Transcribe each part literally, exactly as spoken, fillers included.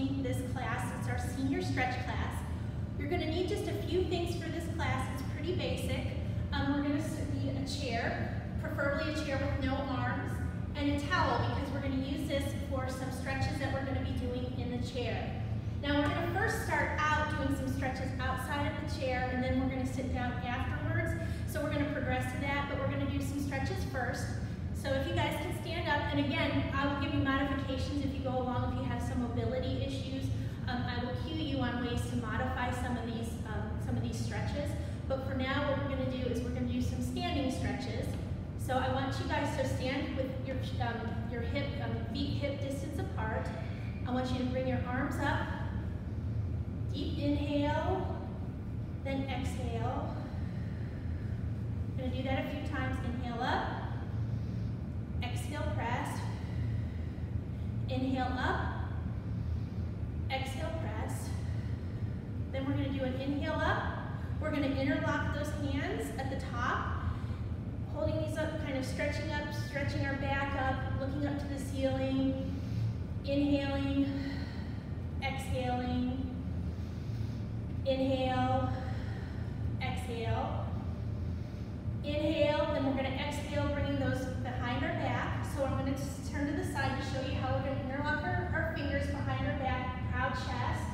hosting this class. It's our senior stretch class. You're going to need just a few things for this class. It's pretty basic. Um, we're going to need a chair, preferably a chair with no arms, and a towel because we're going to use this for some stretches that we're going to be doing in the chair. Now we're going to first start out doing some stretches outside of the chair, and then we're going to sit down afterwards. So we're going to progress to that, but we're going to do some stretches first. So if you guys can stand up, and again, I will give you modifications if you go along, if you have some mobility issues. Um, I will cue you on ways to modify some of these um, some of these stretches. But for now, what we're going to do is we're going to do some standing stretches. So I want you guys to stand with your um, your hip um, feet hip distance apart. I want you to bring your arms up. Deep inhale, then exhale. I'm going to do that a few times. Inhale up, exhale press, inhale up, exhale press. Then we're going to do an inhale up. We're going to interlock those hands at the top, holding these up, kind of stretching up, stretching our back up, looking up to the ceiling, inhaling, exhaling. Inhale, exhale, inhale, then we're going to exhale, bringing those behind our back. So I'm going to turn to the side to show you how we're going to interlock our, our fingers behind our back, proud chest.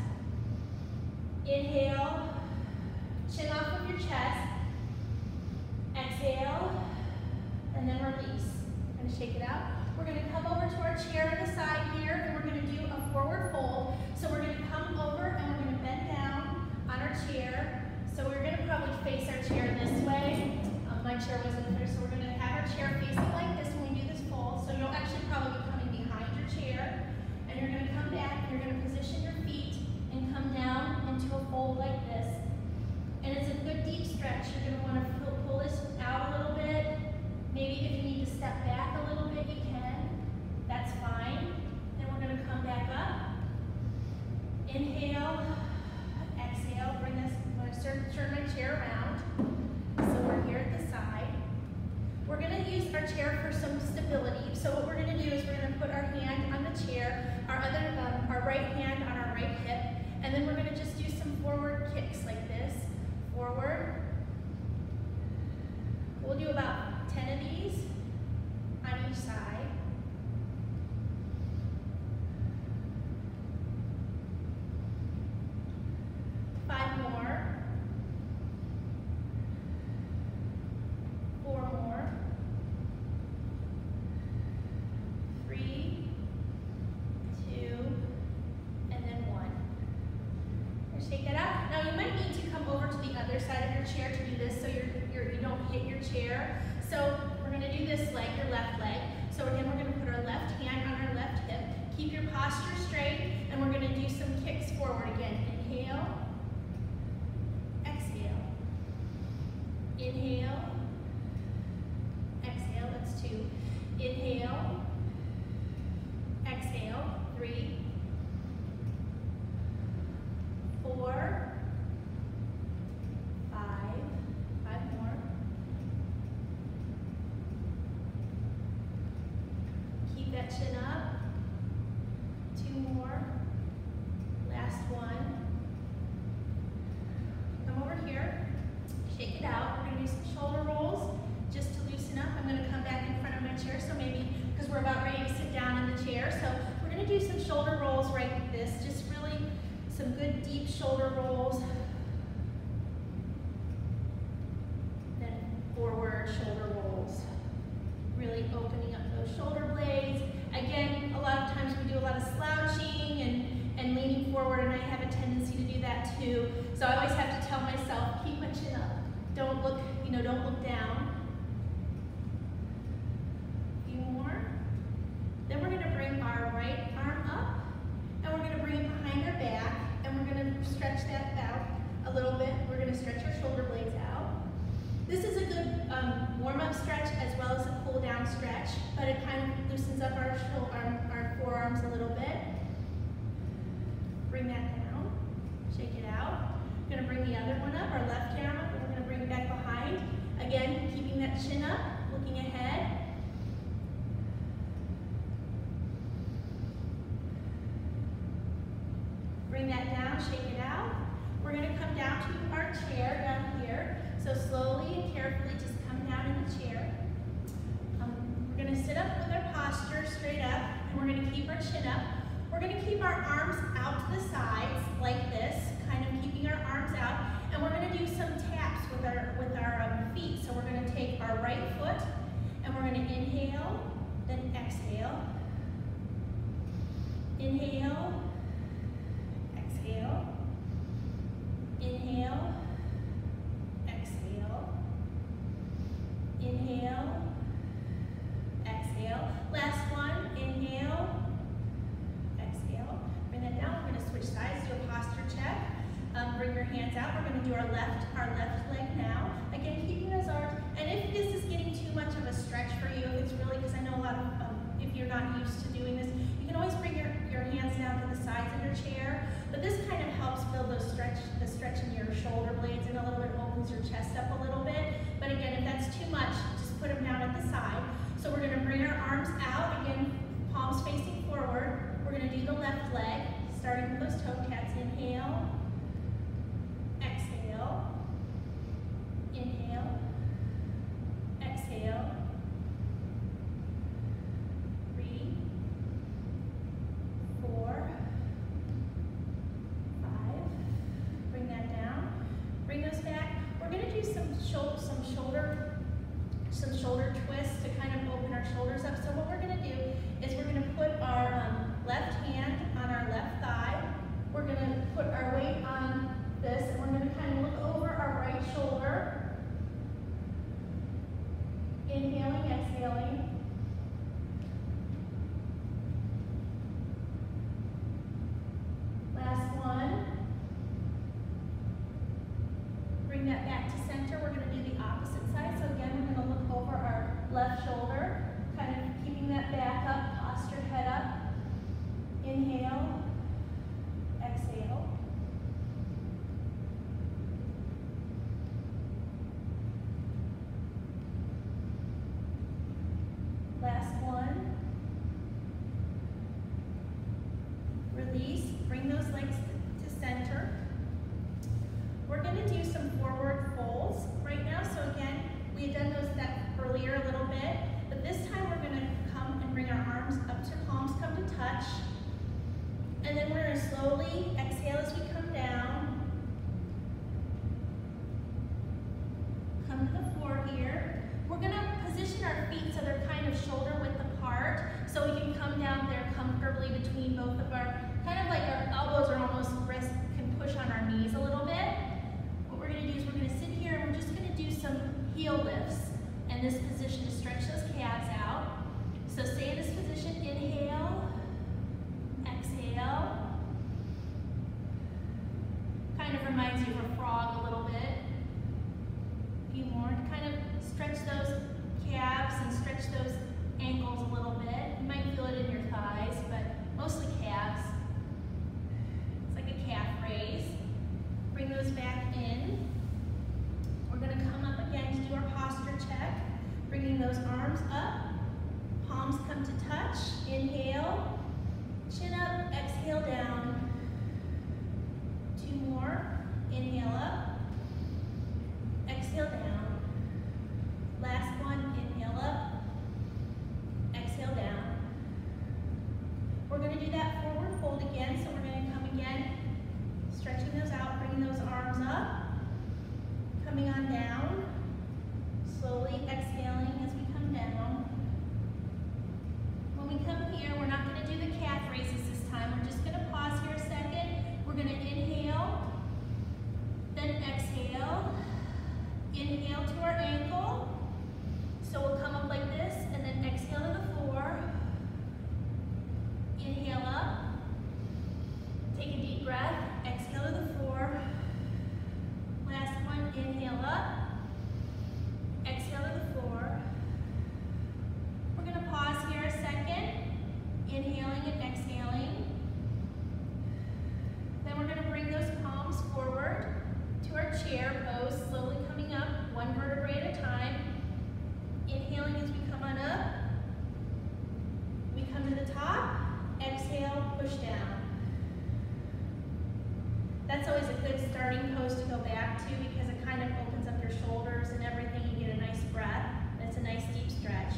Inhale, chin off of your chest, exhale, and then release. I'm going to shake it out. We're going to come over to our chair on the side here, and we're going to do a forward fold. So we're going to come over and we're going to bend down on our chair. So we're going to probably face our chair this way. Um, my chair wasn't there, so we're going to have our chair facing like this when we do this fold. So you'll actually probably be coming behind your chair, and you're going to come back and you're going to position your feet and come down into a fold like this. And it's a good deep stretch. You're going to want to pull, pull this out a little bit. Maybe if you need to step back a little bit, you can. That's fine. Then we're going to come back up. Inhale. Exhale, bring this, I'm going to turn my chair around. So we're here at the side. We're going to use our chair for some stability. So what we're going to do is we're going to put our hand on the chair, our other, um, our right hand on our right hip, and then we're going to just do some forward kicks like this. Forward. We'll do about ten of these on each side. Five more. Four more. Three, two, and then one. And shake it out. Now you might need to come over to the other side of your chair to do this so you're, you're, you don't hit your chair. So we're going to do this leg, your left leg. So again, we're going to put our left hand on our left hip. Keep your posture straight, and we're going to do some kicks forward again. Inhale. Inhale, exhale, that's two. Inhale, exhale, three, four, five, five more. Keep that chin up. Two more. Last one. Come over here. Shake it out. We're going to do some shoulder rolls just to loosen up. I'm going to come back in front of my chair, so maybe because we're about ready to sit down in the chair. So we're going to do some shoulder rolls right like this, just really some good deep shoulder rolls. Then forward shoulder rolls. Really opening up those shoulder blades. Again, a lot of times we do a lot of slouching and, and leaning forward, and I have a tendency to do that too. So I always have to tell myself, keep my chin up. Don't look, you know, don't look down. A few more. Then we're going to bring our right arm up, and we're going to bring it behind our back, and we're going to stretch that out a little bit. We're going to stretch our shoulder blades out. This is a good um, warm-up stretch as well as a cool-down stretch, but it kind of loosens up our, our, our forearms a little bit. Bring that down. Shake it out. We're going to bring the other one up, our left arm up, and we're going to bring it back behind. Again, keeping that chin up, looking ahead. Bring that down, shake it out. We're gonna come down to our chair down here. So slowly and carefully just come down in the chair. Um, we're gonna sit up with our posture straight up, and we're gonna keep our chin up. We're gonna keep our arms out to the sides like this, kind of keeping our arms out, and we're gonna do some taps with our, with our um, feet. So we're gonna take our right foot, and we're gonna inhale, then exhale. Inhale, exhale, inhale, exhale, inhale, exhale. Last one, inhale, exhale. Bring that down, we're gonna switch sides, do a posture check. Um, bring your hands out, we're gonna do our left, our left leg now. Again, keeping those arms, and if this is getting too much of a stretch for you, if it's really, because I know a lot of, um, if you're not used to doing this, you can always bring your, your hands down to the sides of your chair, but this kind of helps build those stretch, the stretch in your shoulder blades, and a little bit opens your chest up a little bit. But again, if that's too much, just put them down at the side. So we're gonna bring our arms out, again, palms facing forward. We're gonna do the left leg, starting with those toe taps. Inhale, exhale, inhale, exhale. Three, four, five. Bring that down. Bring those back. We're going to do some shoulder, some shoulder, some shoulder twists to kind of open our shoulders up. So what we're going to do is we're going to put our um, left hand on our left thigh. We're going to put our weight on this, and we're going to kind of look over our right shoulder. Inhaling, exhaling. Last one. Bring that back to center. We're going to do the opposite side. So again, we're going to look over our left shoulder, kind of keeping that back up, postured head up. Inhale, exhale. Last one. Release, bring those legs to center. We're going to do some forward folds right now. So again, we had done those that earlier a little bit, but this time we're going to come and bring our arms up to palms come to touch. And then we're going to slowly exhale as we come down. Come to the floor here. We're going to position our feet so they're kind of shoulder width apart, so we can come down there comfortably between both of our, kind of like our elbows are almost, wrists can push on our knees a little bit. What we're going to do is we're going to sit here and we're just going to do some heel lifts in this position to stretch those calves out. So stay in this position, inhale, exhale. Kind of reminds you of a frog a little bit. A few more to kind of stretch those calves and stretch those ankles a little bit. You might feel it in your thighs, but mostly calves. It's like a calf raise. Bring those back in. We're going to come up again to do our posture check. Bringing those arms up. Palms come to touch. Inhale. Chin up. Exhale down. Two more. Inhale up. Exhale down. Last one, inhale up, exhale down. We're going to do that forward fold again, so we're going to come again, stretching those out, bringing those arms up, coming on down, slowly exhaling as we come down. When we come here, we're not going to do the calf raises this time. We're just going to pause here a second. We're going to inhale, then exhale. Inhale to our ankle. So we'll come up like this and then exhale to the floor. Inhale up. Take a deep breath. Exhale to the floor. Last one. Inhale up. Exhale to the floor. We're going to pause here a second. Inhaling and exhaling. Then we're going to bring those palms forward to our chair pose, slowly coming up, one vertebrae at a time. Inhaling as we come on up. We come to the top. Exhale, push down. That's always a good starting pose to go back to because it kind of opens up your shoulders and everything. You get a nice breath, and it's a nice deep stretch.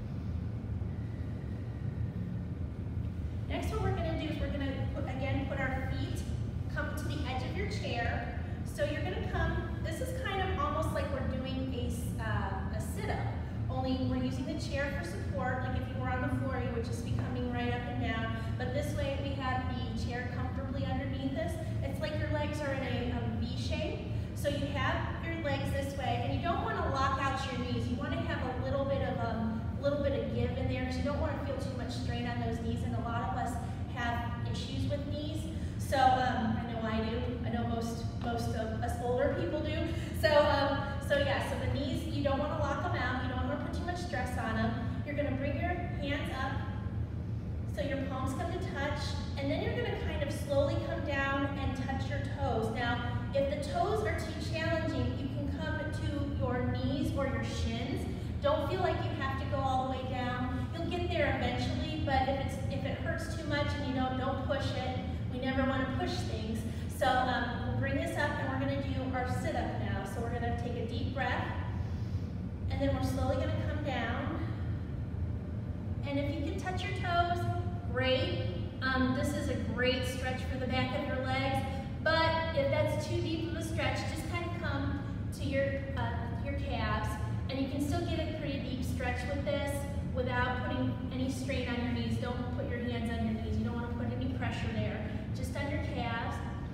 Next, what we're going to do is we're going to, put, again, put our feet, come to the edge of your chair. So you're going to come, this is kind of almost like we're doing a, uh, a sit-up, only we're using the chair for support, like if you were on the floor, you would just be coming right up and down. But this way, we have the chair comfortably underneath us. It's like your legs are in a um, V shape. So you have your legs this way, and you don't want to lock out your knees. You want to have a little bit of um, a little bit of give in there, because you don't want to feel too much strain on those knees. And a lot of us have issues with knees. So um, I know I do. I know most most of us older people do. So um, so yeah. So the knees, you don't want to lock them out. You don't want to put too much stress on them. You're going to bring your hands up so your palms come to touch, and then you're going to kind of slowly come down and touch your toes. Now, if the toes are too challenging, you can come to your knees or your shins. Don't feel like you have to go all the way down. You'll get there eventually, but if it's if it hurts too much and you don't don't push it, we never want to push things. So um, we'll bring this up, and we're going to do our sit-up now. So we're going to take a deep breath, and then we're slowly going to come down. And if you can touch your toes, great. Um, this is a great stretch for the back of your legs. But if that's too deep of a stretch, just kind of come to your uh, your calves, and you can still get a pretty deep stretch with this without putting any strain on your knees. Don't put your hands on your knees. You don't want to put any pressure there. Just on your calves.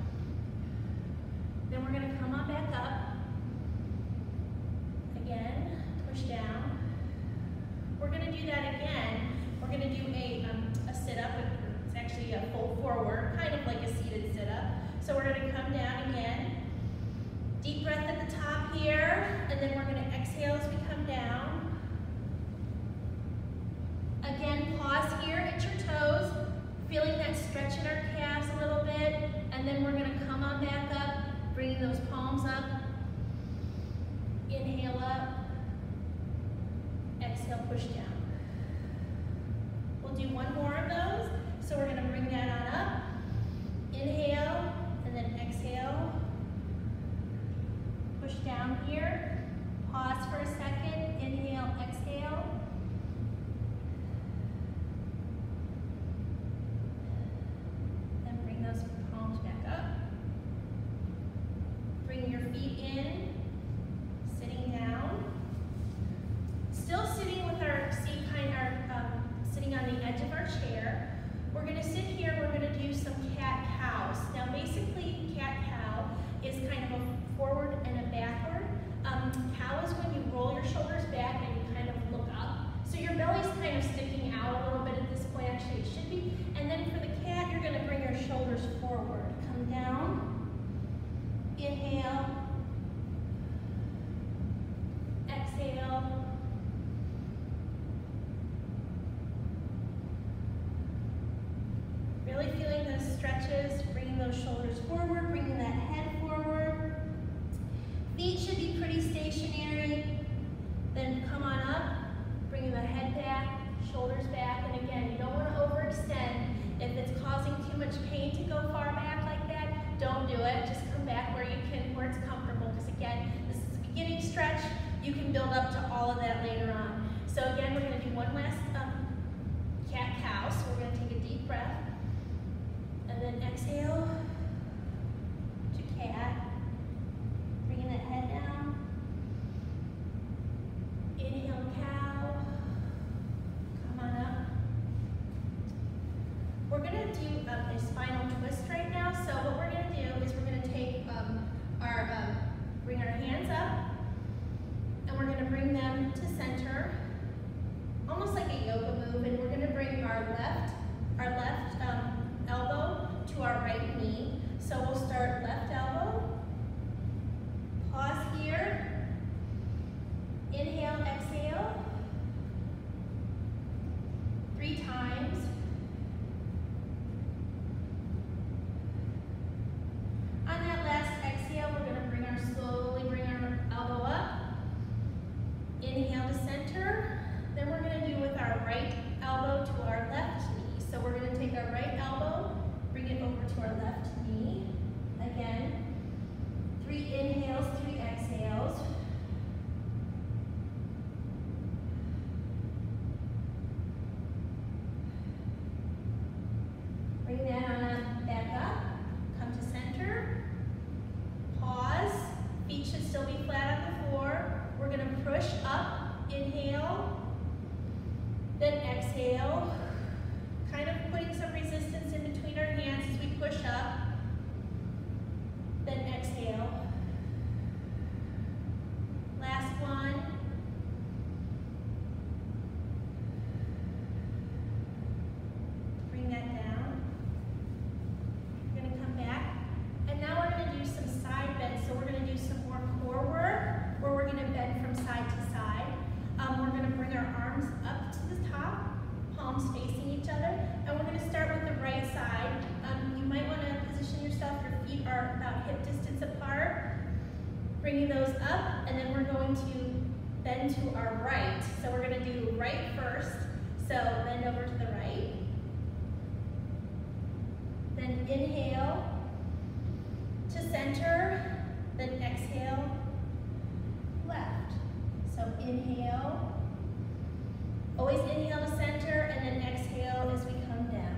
Then we're going to come on back up. Again, push down. We're going to do that again. We're going to do a, um, a sit-up. It's actually a fold forward, kind of like a seated sit-up. So we're going to come down again. Deep breath at the top here, and then we're going to exhale as we come down. Again, pause here at your toes, feeling that stretch in our calves a little bit, and then we're going to come on back up, bringing those palms up. Inhale up, exhale, push down. We'll do one more of those. So we're going to bring that on up. Inhale, and then exhale. Push down here. Pause for a second. Inhale, exhale. Then bring those palms back up. Bring your feet in. Sitting down. Still sitting with our seat kind of um, sitting on the edge of our chair. We're going to sit here, we're going to do some cat-cows. Now basically, cat-cow is kind of a forward and a backward. Um, cow is when you roll your shoulders back and you kind of look up. So your belly's kind of sticking out a little bit at this point, actually it should be. And then for the cat, you're going to bring your shoulders forward. Come down, inhale, exhale. Really feeling those stretches, bringing those shoulders forward, bringing that head forward. Feet should be pretty stationary. Then come on up, bringing the head back, shoulders back. And again, you don't want to overextend. If it's causing too much pain to go far back like that, don't do it. Just come back where you can, where it's comfortable. Because again, this is a beginning stretch. You can build up to all of that later on. So again, we're going to do one last um, cat-cow. So we're going to take a deep breath. And then exhale to cat, bringing that head down. Inhale, cow. Come on up. We're going to do um, a spinal twist right now. So what we're going to do is we're going to take um, our, um, bring our hands up, and we're going to bring them to center, almost like a yoga move. And we're going to bring our left, our left. Um, elbow to our right knee. So we'll start left elbow. Pause here. Inhale, exhale. Three times. On that last exhale, we're going to bring our slowly bring our elbow up. Inhale to center. Then we're going to do with our right side. Um, you might want to position yourself, your feet are about hip distance apart. Bringing those up, and then we're going to bend to our right. So we're going to do right first. So bend over to the right. Then inhale to center, then exhale left. So inhale, always inhale to center, and then exhale as we come down.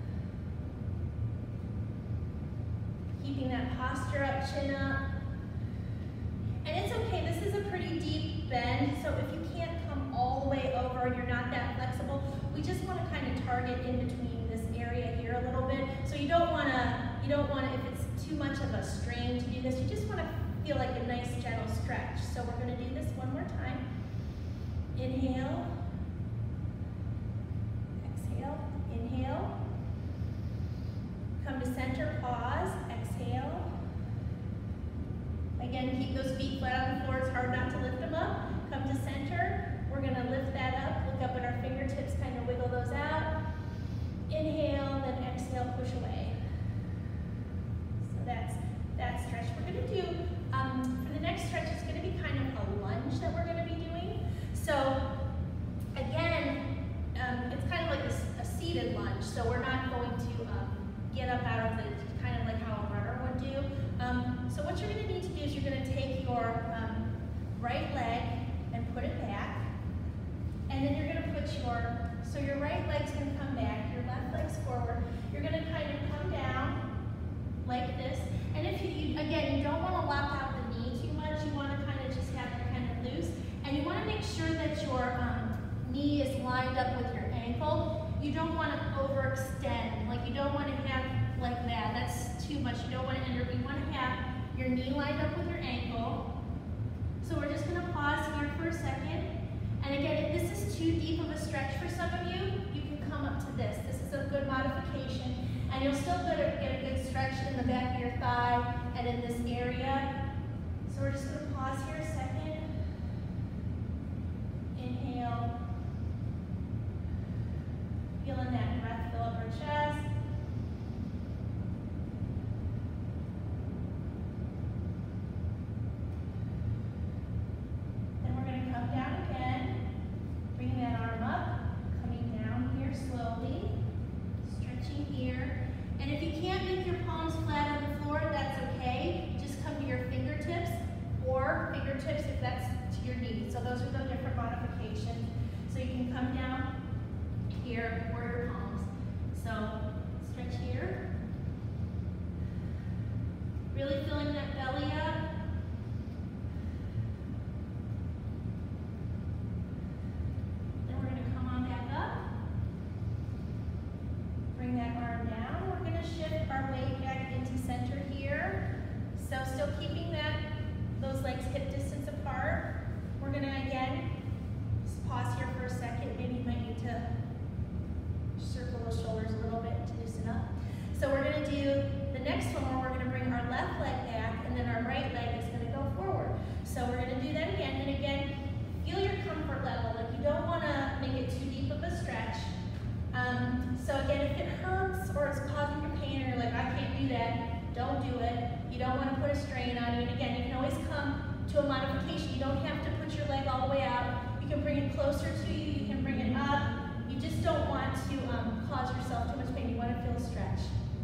Keeping that posture up, chin up. And it's okay, this is a pretty deep bend, so if you can't come all the way over and you're not that flexible, we just want to kind of target in between this area here a little bit. So you don't want to, you don't want to, if it's too much of a strain to do this, you just want to feel like a nice gentle stretch. So we're going to do this one more time. Inhale, exhale, inhale, come to center, pause, exhale. Again, keep those feet flat on the floor. It's hard not to lift them up. Come to center. We're going to lift that up. Look up at our fingertips, kind of wiggle those out. Inhale, then exhale, push away. So that's that stretch. We're going to do, um, for the next stretch, it's going to be kind of a lunge that we're going to be doing. So again, um, it's kind of like a, a seated lunge. So we're not going to um, get up out of the, kind of like how a runner would do. Um, so what you're going to need to do is you're going to take your um, right leg and put it back, and then you're going to put your, so your right leg's going to come back, your left leg's forward. You're going to kind of come down like this, and if you, you again, you don't want to lock out the knee too much. You want to kind of just have it kind of loose, and you want to make sure that your um, knee is lined up with your ankle. You don't want to overextend, like you don't want to have like that. That's too much. You don't want to enter. You want to have your knee lined up with your ankle. So we're just going to pause here for a second. And again, if this is too deep of a stretch for some of you, you can come up to this. This is a good modification. And you'll still get a, get a good stretch in the back of your thigh and in this area. So we're just going to pause here a second. Inhale. Feeling that breath fill up our chest. Then we're going to come down again. Bring that arm up. Coming down here slowly. Stretching here. And if you can't make your palms flat on the floor, that's okay. Just come to your fingertips, or fingertips if that's to your knees. So those are the different modifications. So you can come down here or your palms. So stretch here. Really filling that belly up. Then we're going to come on back up. Bring that arm down. We're going to shift our weight back into center here. So still keeping that those legs hip distance apart. We're going to again just pause here for a second. Maybe you might need to circle the shoulders a little bit to loosen up. So we're going to do the next one where we're going to bring our left leg back, and then our right leg is going to go forward. So we're going to do that again. And again, feel your comfort level. Like you don't want to make it too deep of a stretch. Um, so again, if it hurts or it's causing you pain, or you're like, I can't do that, don't do it. You don't want to put a strain on you. And again, you can always come to a modification. You don't have to put your leg all the way out. You can bring it closer to you. You can bring it up. You just don't want to um, cause yourself too much pain. You want to feel a stretch.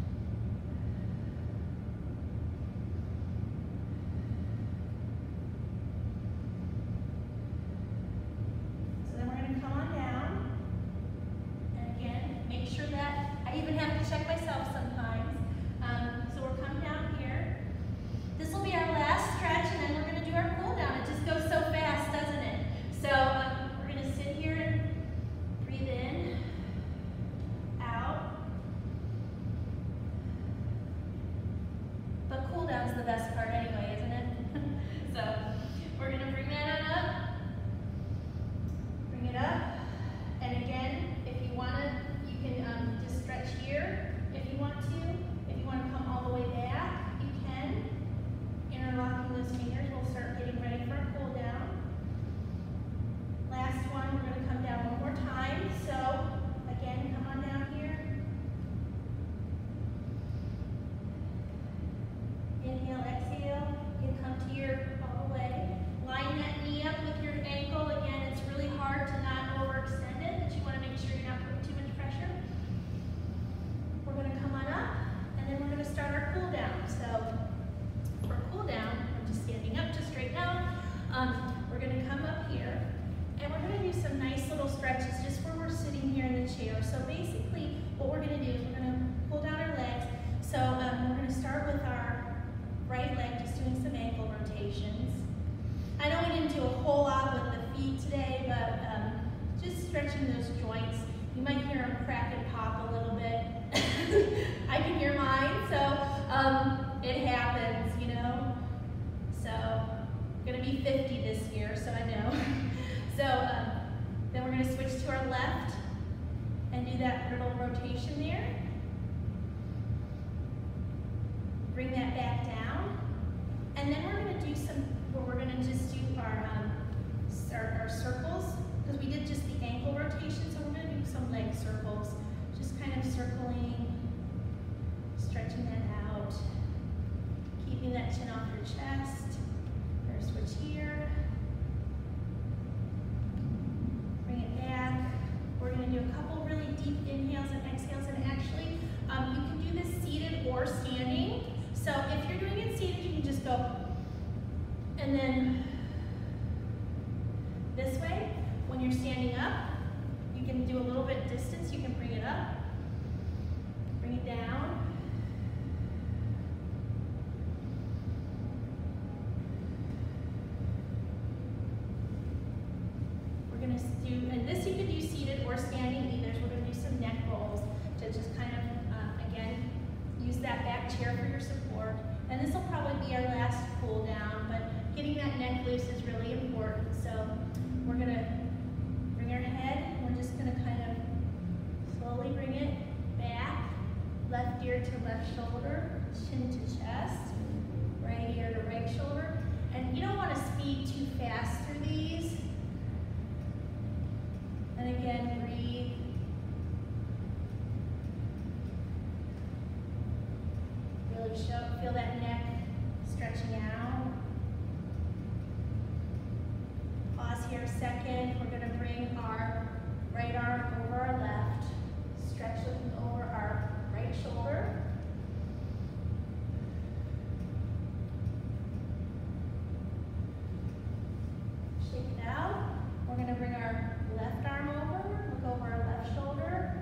So then we're going to come on down. And again, make sure that, I even have to check myself sometimes. Um, so we're coming down here. This will be our last stretch, and then we're going to do our cool down. It just goes so fast, doesn't it? So um, we're going to sit here and breathe in, out. But cool down's the best part anyway, isn't it? So we're going to bring that on up. Bring it up. And again, if you want to, you can um, just stretch here if you want to. If you want to come all the way back, you can. Interlocking those fingers, we'll start getting ready for a cool down. Last one, we're going to come down one more time. So again, come on down here. starting to crack and pop a little bit. I can hear mine, so um, it happens, you know. So, I'm gonna be fifty this year, so I know. So, um, then we're gonna switch to our left and do that little rotation there. Bring that back down. And then we're gonna do some, where we're gonna just do our, um, our, our circles, because we did just the ankle rotation, so we're gonna do some leg circles. Just kind of circling, stretching that out, keeping that chin off your chest. We're gonna switch here. Bring it back. We're gonna do a couple really deep inhales and exhales, and actually, um, you can do this seated or standing. So if you're doing it seated, you can just go, and then this way. When you're standing up, you can do a little bit distance. You can bring it up, bring it down. We're gonna do, and this you can do seated or standing either. So we're gonna do some neck rolls to just kind of, uh, again, use that back chair for your support. And this will probably be our last cool down, but getting that neck loose is really important. So we're gonna bring our head, we're just gonna kind of slowly bring it back, left ear to left shoulder, chin to chest, right ear to right shoulder. And you don't want to speed too fast through these. And again, breathe. Really show, feel that neck stretching out. Pause here a second. We're going to bring our right arm over our left, stretch looking over our right shoulder. Shake it out. We're going to bring our left arm over, look over our left shoulder.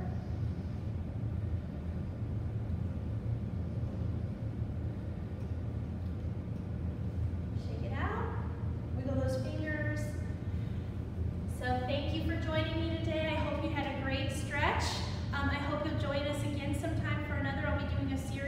Shake it out. Wiggle those fingers. So thank you for joining me today. I hope you had a great stretch. Um, I hope you'll join us again sometime for another. I'll be doing a series